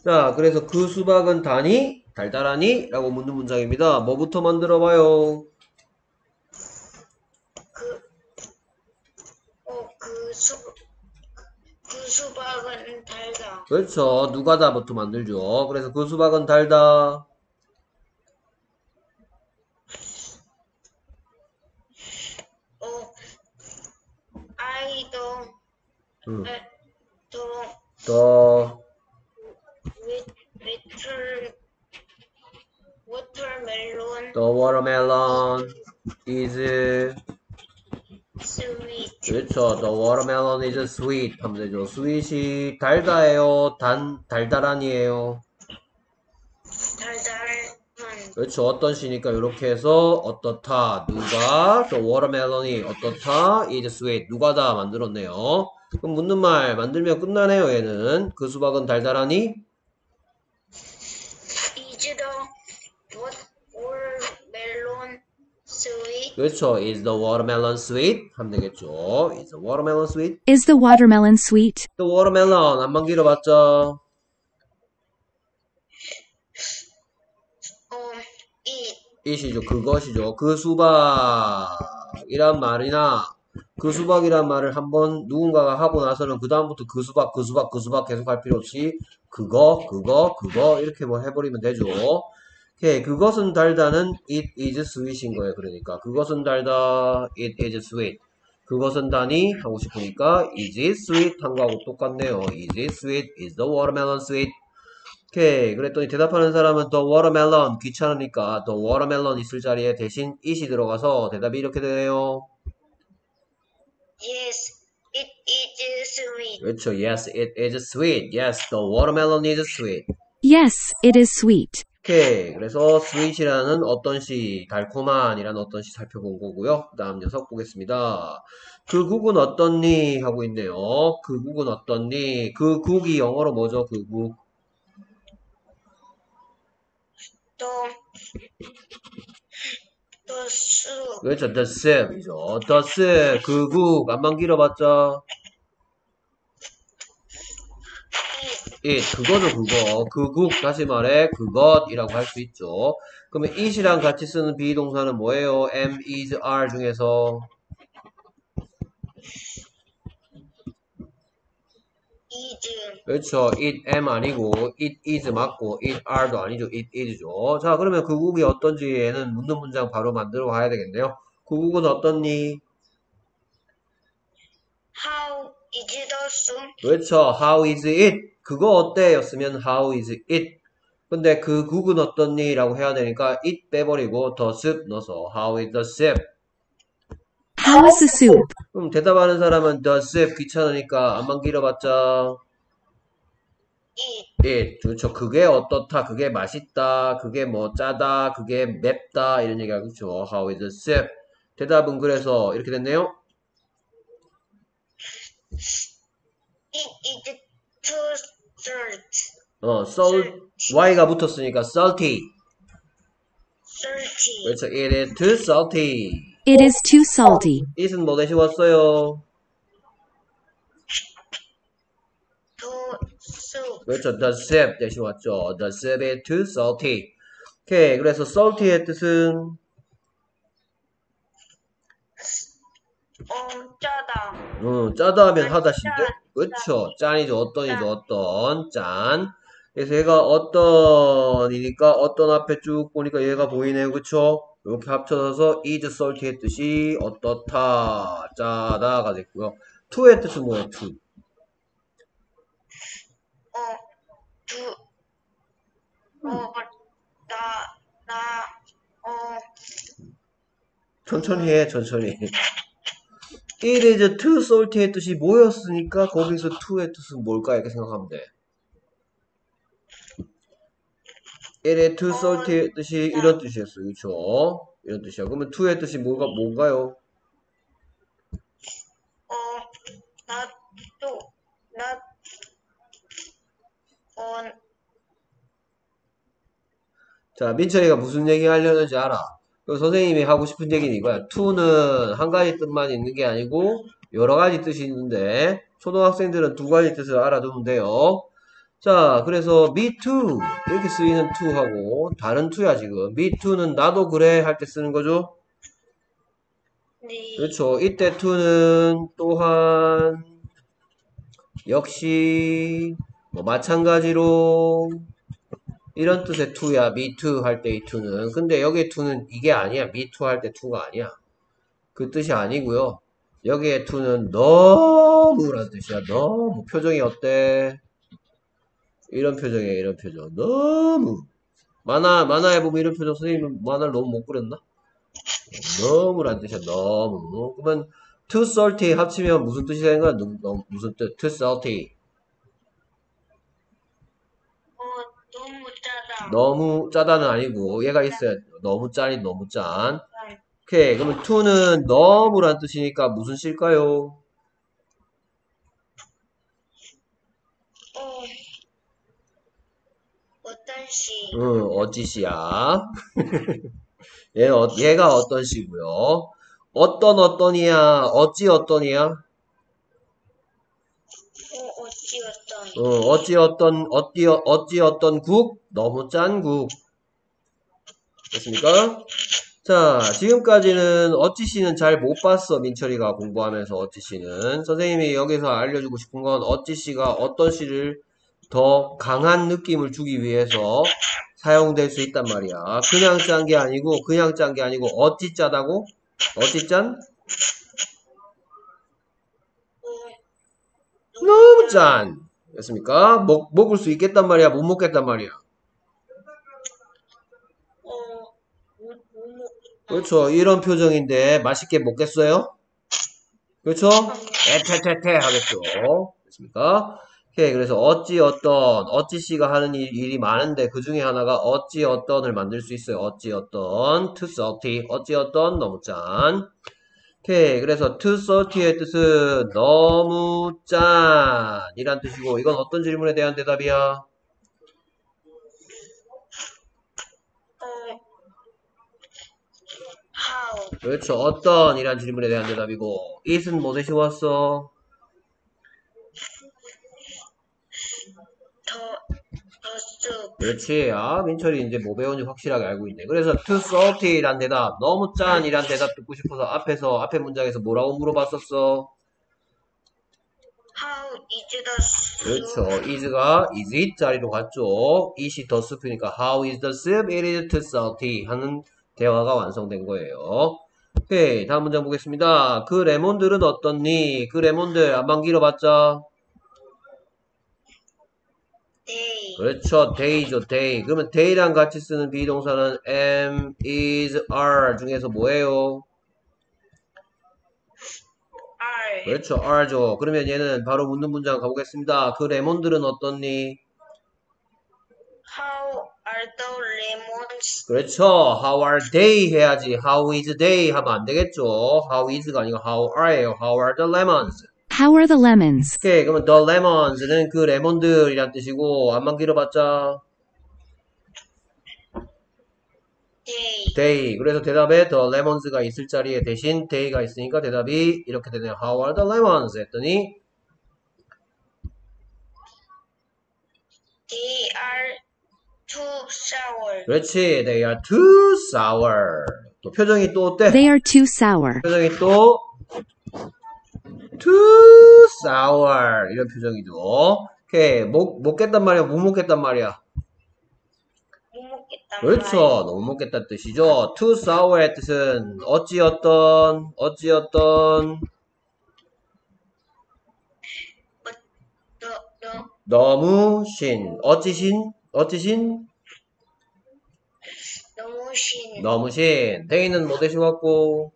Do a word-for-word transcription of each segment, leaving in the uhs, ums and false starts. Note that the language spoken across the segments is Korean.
자, 그래서 그 수박은 다니? 달달하니? 라고 묻는 문장입니다. 뭐부터 만들어봐요? 그, 어, 그 수, 그 수박은 달다. 그렇죠. 누가 다부터 만들죠. 그래서 그 수박은 달다. 어, I don't, 음. 에, don't, 더, with, water, watermelon the watermelon is, sweet. 그렇죠. The watermelon is sweet. 하면 되죠. sweet이 달다예요. 단, 달달한이에요. 달달한. 그렇죠. 어떤 시니까 이렇게 해서 어떻다. 누가 the watermelon이 어떻다. is sweet. 누가 다 만들었네요. 그럼 묻는 말 만들면 끝나네요. 얘는 그 수박은 달달하니? Is the watermelon sweet? 그렇죠. is the watermelon sweet? 하면 되겠죠. is the watermelon sweet? Is the watermelon sweet? the watermelon 안만 길어봤죠. 어, it, 이시죠. 그것이죠. 그 수박이란 말이나 그 수박이란 말을 한번 누군가가 하고 나서는 그 다음부터 그 수박, 그 수박, 그 수박 계속 할 필요 없이 그거, 그거, 그거 이렇게 뭐 해버리면 되죠. 오케이. 그것은 달다는 it is sweet인 거예요. 그러니까 그것은 달다 it is sweet. 그것은 다니 하고 싶으니까 is it sweet 한 거하고 똑같네요. is it sweet? is the watermelon sweet? 오케이. 그랬더니 대답하는 사람은 the watermelon 귀찮으니까 the watermelon 있을 자리에 대신 it이 들어가서 대답이 이렇게 되네요. yes, it is sweet. 그렇죠. Yes, it is sweet. Yes, the watermelon is sweet. Yes, it is sweet. 오케이. 그래서 sweet이라는 어떤 시, 달콤한이라는 어떤 시 살펴본 거고요. 그 다음 녀석 보겠습니다. 그 국은 어떻니? 하고 있네요. 그 국은 어떻니? 그 국이 영어로 뭐죠? 그 국. The, the soup. 그렇죠. The soup이죠. The soup. 그 국. 안만 길어봤죠? it. 그거죠, 그거. 그 국. 다시 말해. 그것이라고 할 수 있죠. 그러면 it이랑 같이 쓰는 비동사는 뭐예요? am, is, are 중에서. is. 그렇죠. it, am 아니고, it is 맞고, it are도 아니죠. it is죠. 자, 그러면 그 국이 어떤지에는 묻는 문장 바로 만들어 가야 되겠네요. 그 국은 어떻니? How is the soup? 그렇죠. how is it? 그거 어때? 였으면 how is it? 근데 그 국은 어떻니? 라고 해야 되니까 it 빼버리고 the soup 넣어서 how is the soup? How is the soup? 그럼 대답하는 사람은 the soup 귀찮으니까 안만 길어봤자 It. it. 그렇죠. 그게 어떻다. 그게 맛있다. 그게 뭐 짜다. 그게 맵다. 이런 얘기가 그렇죠. How is the soup? 대답은 그래서 이렇게 됐네요. It is too salt. 어, salt. Y가 붙었으니까 salty. Salty. 그렇죠. It is too salty. It is too salty. it은 뭐 대신 왔어요? The soup. 그렇죠. The soup 대신 왔죠. The soup is too salty. 오케이. 그래서 salty의 뜻은 어, 짜다. 음, 짜다 하면 하다신데? 짠. 그렇죠. 짠이죠. 어떤이죠. 어떤. 짠. 그래서 얘가 어떤이니까 어떤 앞에 쭉 보니까 얘가 보이네요. 그쵸? 이렇게 합쳐서 is salty의 뜻이 어떻다. 짜다가 됐고요. to의 뜻은 뭐예요? to. 어, 두, 어, 나, 나, 어, 천천히 해. 천천히. it is too salty의 뜻이 뭐였으니까 거기서 to의 뜻은 뭘까? 이렇게 생각하면 돼. it is too salty의 뜻이 이런 뜻이었어요. 그쵸? 이런 뜻이야. 그러면 to의 뜻이 뭐가, 뭔가요? 어, 나, 또, 나, 어, 자, 민철이가 무슨 얘기 하려는지 알아. 그 선생님이 하고 싶은 얘기는 이거야. to는 한 가지 뜻만 있는 게 아니고 여러 가지 뜻이 있는데 초등학생들은 두 가지 뜻을 알아두면 돼요. 자, 그래서 me too 이렇게 쓰이는 to하고 다른 to야 지금. me too는 나도 그래 할 때 쓰는 거죠. 네. 그렇죠. 이때 to는 또한 역시 뭐 마찬가지로 이런 뜻의 to야. me too 할 때 이 to는. 근데 여기에 to는 이게 아니야. me too 할 때 to가 아니야. 그 뜻이 아니고요. 여기에 to는 너무라는 뜻이야. 너무. 표정이 어때? 이런 표정이야. 이런 표정. 너무. 만화 만화에 보면 이런 표정 선생님은 만화를 너무 못 그렸나? 너무라는 뜻이야. 너무. 그러면 too salty 합치면 무슨 뜻이 되는 거야? 너무, 너무, 무슨 뜻? too salty. 어, 너무 짜다. 너무 짜다는 아니고 얘가 있어야 너무 짜니 너무 짠. 오케이. 그러면 to는 너무란 뜻이니까 무슨 시일까요? 어, 어떤 시? 응, 어찌 시야? 얘, 어, 얘가 어떤 시고요? 어떤 어떤이야? 어찌 어떤이야? 어, 어찌 어떤? 어, 어찌 어떤 어찌 어- 어찌 어떤 국? 너무 짠 국. 됐습니까? 자, 지금까지는 어찌 씨는 잘 못 봤어. 민철이가 공부하면서 어찌 씨는. 선생님이 여기서 알려주고 싶은 건 어찌 씨가 어떤 씨를 더 강한 느낌을 주기 위해서 사용될 수 있단 말이야. 그냥 짠 게 아니고, 그냥 짠 게 아니고, 어찌 짜다고? 어찌 짠? 어, 너무 짠! 됐습니까? 먹, 먹을 수 있겠단 말이야? 못 먹겠단 말이야? 어, 못, 못 먹겠다. 그렇죠. 이런 표정인데 맛있게 먹겠어요? 그렇죠? 에테테테 하겠죠. 됐습니까? 오케이. 그래서 어찌 어떤, 어찌 씨가 하는 일, 일이 많은데 그 중에 하나가 어찌 어떤을 만들 수 있어요. 어찌 어떤, too salty, 어찌 어떤, 너무 짠. 오케이. 그래서 too salty의 뜻은 너무 짠 이란 뜻이고, 이건 어떤 질문에 대한 대답이야? 어, how? 그렇죠. 어떤 이란 질문에 대한 대답이고, it은 뭐 대신 왔어? 더, 더 쑥. 그렇지. 아, 민철이 이제 뭐 배운지 확실하게 알고 있네. 그래서 too salty란 대답, 너무 짠이란 대답 듣고 싶어서 앞에서, 앞에 문장에서 뭐라고 물어봤었어? How is the soup? 그렇죠. is가 is it 자리로 갔죠. it이 더 숲이니까 how is the soup? It is too salty 하는 대화가 완성된 거예요. 오케이. 다음 문장 보겠습니다. 그 레몬들은 어떻니? 그 레몬들 안만 길어봤자? They. 그렇죠. day죠, day. 그러면 day랑 같이 쓰는 비동사는 am, is, are 중에서 뭐예요? Are. 그렇죠. are죠. 그러면 얘는 바로 묻는 문장 가보겠습니다. 그 레몬들은 어떻니? How are the lemons? 그렇죠. How are they 해야지. How is they 하면 안 되겠죠. How is가 아니고 how are예요. How are the lemons? How are the lemons? 오케이. 그러면 the lemons는 그 레몬들이란 뜻이고, 안만 길어봤자 They. they. 그래서 대답에 the lemons가 있을 자리에 대신 they가 있으니까 대답이 이렇게 되네요. How are the lemons? 했더니 They are too sour. 그렇지. They are too sour. 또 표정이 또 어때? They are too sour. 표정이 또 too sour 이런 표정이죠. 오케이. 못, 먹겠단 말이야? 못 먹겠단 말이야? 못 먹겠다. 그렇죠. 너무 먹겠다는 뜻이죠. too sour의 뜻은 어찌어떤, 어찌어떤, 너, 너, 너무 신. 어찌신? 어찌신? 너무 신. 너무 신. 데이는 뭐 대신 왔고?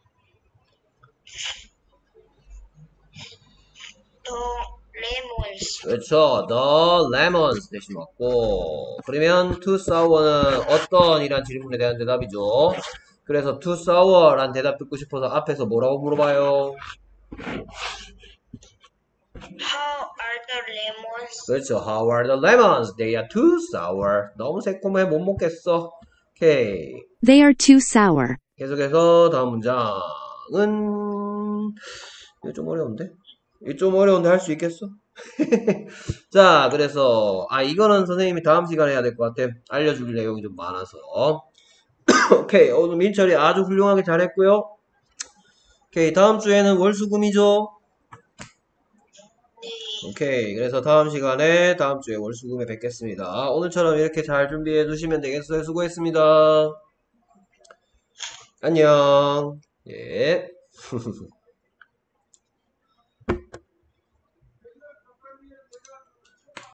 The lemons. 그렇죠. the lemons 대신 왔고. 그러면 too sour는 어떤 이란 질문에 대한 대답이죠. 그래서 too sour란 대답 듣고 싶어서 앞에서 뭐라고 물어봐요? How are the lemons? 그렇죠. How are the lemons? They are too sour. 너무 새콤해 못 먹겠어. 오케이. They are too sour. 계속해서 다음 문장은 이거 좀 어려운데? 이거 좀 어려운데 할 수 있겠어? 자, 그래서, 아, 이거는 선생님이 다음 시간에 해야 될 것 같아. 알려줄 내용이 좀 많아서. 오케이. 오늘 민철이 아주 훌륭하게 잘했고요. 오케이. 다음 주에는 월수금이죠? 네. 오케이. 그래서 다음 시간에, 다음 주에 월수금에 뵙겠습니다. 오늘처럼 이렇게 잘 준비해 두시면 되겠어요. 수고했습니다. 안녕. 예.